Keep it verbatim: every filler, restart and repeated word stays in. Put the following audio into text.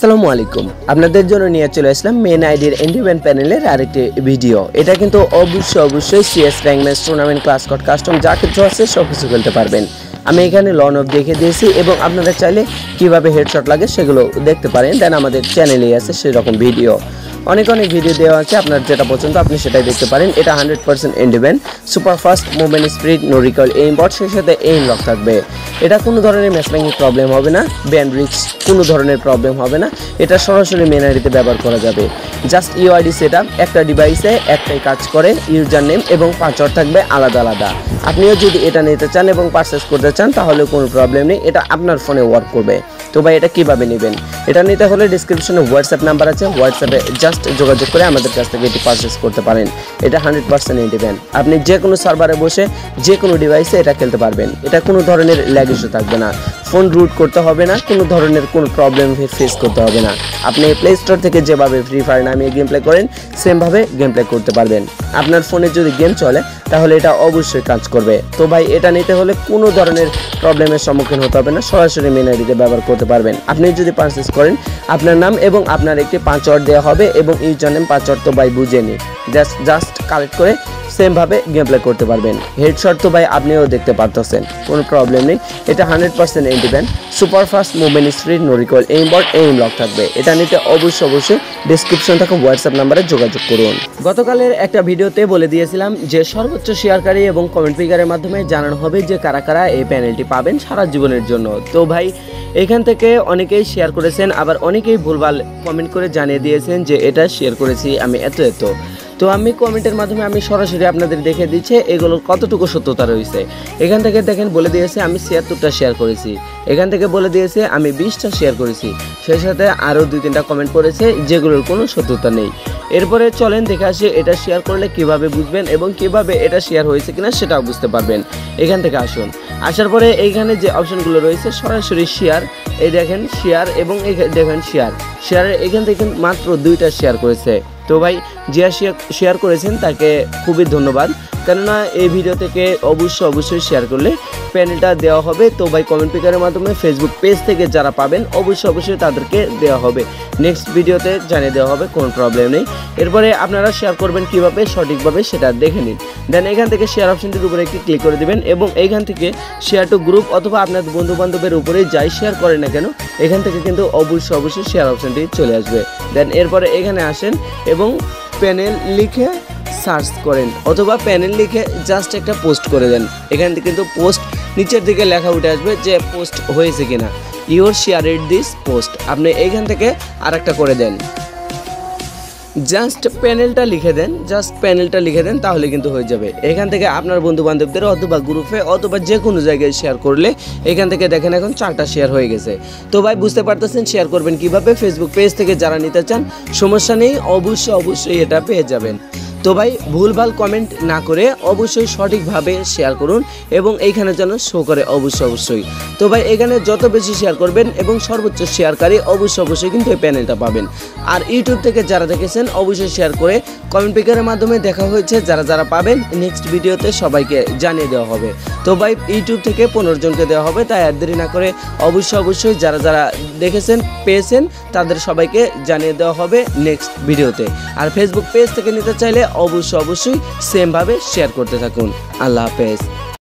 আসসালামু আলাইকুম আপনাদের জন্য নিয়ে চলে আসলাম মেন আইডির ইন্ডিপেন্ডেন্ট প্যানেলের আরেকটি ভিডিও। এটা কিন্তু অবশ্যই অবশ্যই CS rank match tournament class code custom যা কিছু আছে সব কিছু খেলতে পারবেন। আমি এখানে লন অফ দেখে দিয়েছি এবং আপনারা চাইলে কিভাবে হেডশট লাগে সেগুলো দেখতে পারেন। দেন আমাদের চ্যানেলেই আছে সেরকম ভিডিও, অনেক অনেক ভিডিও দেওয়া আছে, আপনার যেটা পছন্দ আপনি সেটাই দেখতে পারেন। এটা hundred percent independent, super fast movement speed, no recoil, aim bot, সেই সাথে এইম লক থাকবে। এটা কোনো ধরনের ম্যাচ ম্যাকিং প্রবলেম হবে না, ব্যান্ড রিক্স কোনো ধরনের প্রবলেম হবে না। এটা সরাসরি মেন আইডিতে ব্যবহার করা যাবে। জাস্ট ইউআইডি সেট আপ, একটা ডিভাইসে একটাই কাজ করে, ইউজার নেম এবং পাসওয়ার্ড থাকবে আলাদা আলাদা। আপনিও যদি এটা নিতে চান এবং পারচেস করতে চান তাহলে কোনো প্রবলেম নেই, এটা আপনার ফোনে ওয়ার্ক করবে। তো ভাই এটা কীভাবে নেবেন? এটা নিতে হলে ডিসক্রিপশনে হোয়াটসঅ্যাপ নাম্বার আছে, হোয়াটসঅ্যাপে জাস্ট যোগাযোগ করে আমাদের কাছ থেকে এটি পারচেস করতে পারেন। এটা হান্ড্রেড পার্সেন্ট ইন্ডিপেন্ডেন্ট, আপনি যে কোনো সার্ভারে বসে যে কোনো ডিভাইসে এটা খেলতে পারবেন। এটা কোনো ধরনের ল্যাগ ইস্যু থাকবে না, ফোন রুট করতে হবে না, কোনো ধরনের কোনো প্রবলেম ফেস করতে হবে না। আপনি প্লে স্টোর থেকে যেভাবে ফ্রি ফায়ার নামিয়ে গেম প্লে করেন সেমভাবে গেম প্লে করতে পারবেন। আপনার ফোনে যদি গেম চলে তাহলে এটা অবশ্যই কাজ করবে। তো ভাই এটা নিতে হলে কোনো ধরনের প্রবলেমের সম্মুখীন হতে হবে না, সরাসরি মেন আইডিতে ব্যবহার করতে পারবেন। আপনি যদি পারচেস করেন আপনার নাম এবং আপনার একটি পাসওয়ার্ড দেওয়া হবে এবং ইউজার নেম পাসওয়ার্ড তো ভাই বুঝে নিন, জাস্ট জাস্ট কালেক্ট করে সেমভাবে গেম প্লে করতে পারবেন। হেডশট তো ভাই আপনিও দেখতে পারতেছেন, কোনো প্রবলেম নেই। এটা hundred percent independent, super fast movement speed, no recoil, aim bot, aim lock থাকবে। এটা নিতে অবশ্যই অবশ্যই ডিসক্রিপশন থেকে হোয়াটসঅ্যাপ নাম্বারে যোগাযোগ করুন। গতকালের একটা ভিডিওতে বলে দিয়েছিলাম যে সর্বোচ্চ শেয়ারকারী এবং কমেন্ট পিকারের মাধ্যমে জানানো হবে যে কারা কারা এই প্যানেলটি পাবেন সারা জীবনের জন্য। তো ভাই এখান থেকে অনেকেই শেয়ার করেছেন, আবার অনেকেই ভুলভাল কমেন্ট করে জানিয়ে দিয়েছেন যে এটা শেয়ার করেছি আমি এত এত। তো আমি কমেন্টের মাধ্যমে আমি সরাসরি আপনাদের দেখে দিচ্ছে এগুলোর কতটুকু সত্যতা রয়েছে। এখান থেকে দেখেন বলে দিয়েছে আমি ছিয়াত্তরটা শেয়ার করেছি, এখান থেকে বলে দিয়েছে আমি বিশটা শেয়ার করেছি, সেই সাথে আরও দুই তিনটা কমেন্ট করেছে যেগুলোর কোনো সত্যতা নেই। এরপরে চলেন দেখে আসি এটা শেয়ার করলে কিভাবে বুঝবেন এবং কিভাবে এটা শেয়ার হয়েছে কিনা সেটাও বুঝতে পারবেন। এখান থেকে আসুন, আসার পরে এইখানে যে অপশনগুলো রয়েছে সরাসরি শেয়ার, এই দেখেন শেয়ার এবং দেখেন শেয়ার শেয়ারের এখান থেকে মাত্র দুইটা শেয়ার করেছে। তো ভাই যে শেয়ার করেছেন তাকে খুবই ধন্যবাদ, কেননা এই ভিডিও থেকে অবশ্যই অবশ্যই শেয়ার করলে প্যানেলটা দেওয়া হবে। তো ভাই কমেন্ট পিকারের মাধ্যমে ফেসবুক পেজ থেকে যারা পাবেন অবশ্যই অবশ্যই তাদেরকে দেওয়া হবে, নেক্সট ভিডিওতে জানিয়ে দেওয়া হবে, কোনো প্রবলেম নেই। এরপরে আপনারা শেয়ার করবেন কিভাবে সঠিকভাবে সেটা দেখে নিন। দেন এখান থেকে শেয়ার অপশনটির উপরে একটি ক্লিক করে দেবেন এবং এইখান থেকে শেয়ার টু গ্রুপ অথবা আপনার বন্ধু বান্ধবের উপরে যাই শেয়ার করেন না কেন এখান থেকে কিন্তু অবশ্যই অবশ্যই শেয়ার অপশনটি চলে আসবে। দেন এরপরে এখানে আসেন এবং প্যানেল লিখে সার্চ করেন অথবা প্যানেল লিখে জাস্ট একটা পোস্ট করে দেন। এখান থেকে কিন্তু পোস্ট নিচের দিকে লেখা উঠে আসবে যে পোস্ট হয়েছে কিনা, ইউর শেয়ারেড দিস পোস্ট। আপনি এইখান থেকে আর একটা করে দেন, জাস্ট প্যানেলটা লিখে দেন, জাস্ট প্যানেলটা লিখে দেন তাহলে কিন্তু হয়ে যাবে। এখান থেকে আপনার বন্ধু বান্ধবদের অথবা গ্রুপে অথবা যে কোনো জায়গায় শেয়ার করলে এখান থেকে দেখেন এখন চারটা শেয়ার হয়ে গেছে। তো ভাই বুঝতে পারতেছেন শেয়ার করবেন কিভাবে। ফেসবুক পেজ থেকে যারা নিতে চান সমস্যা নেই, অবশ্যই অবশ্যই এটা পেয়ে যাবেন। তো ভাই ভুলভাল কমেন্ট না করে অবশ্যই সঠিকভাবে শেয়ার করুন এবং এইখানে যেন শো করে অবশ্যই অবশ্যই। তো ভাই এখানে যত বেশি শেয়ার করবেন এবং সর্বোচ্চ শেয়ারকারী অবশ্যই অবশ্যই কিন্তু এই প্যানেলটা পাবেন। আর ইউটিউব থেকে যারা দেখেছেন অবশ্যই শেয়ার করে কমেন্ট পিকারের মাধ্যমে দেখা হয়েছে যারা যারা পাবেন নেক্সট ভিডিওতে সবাইকে জানিয়ে দেওয়া হবে। তো ভাই ইউটিউব থেকে পনেরো জনকে দেওয়া হবে, তাই আর দেরি না করে অবশ্যই অবশ্যই যারা যারা দেখেছেন পেয়েছেন তাদের সবাইকে জানিয়ে দেওয়া হবে নেক্সট ভিডিওতে। আর ফেসবুক পেজ থেকে নিতে চাইলে অবশ্যই অবশ্যই সেমভাবে শেয়ার করতে থাকুন। আল্লাহ হাফেজ।